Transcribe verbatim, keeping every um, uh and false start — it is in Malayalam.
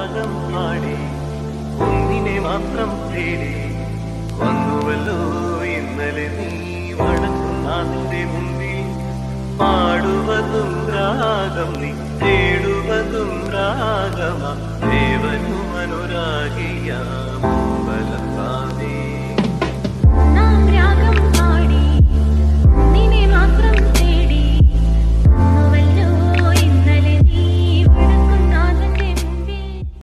രാഗം പാടി ഒന്നിനെ മാത്രം തേടി വന്നുവല്ലോ ഇന്നലെ നീ വടക്കുന്നാഥന്റെ മുന്നിൽ പാടുവതും രാഗം നീ തേടുവതും രാഗമ ദേവനും അനുരാഗിയാ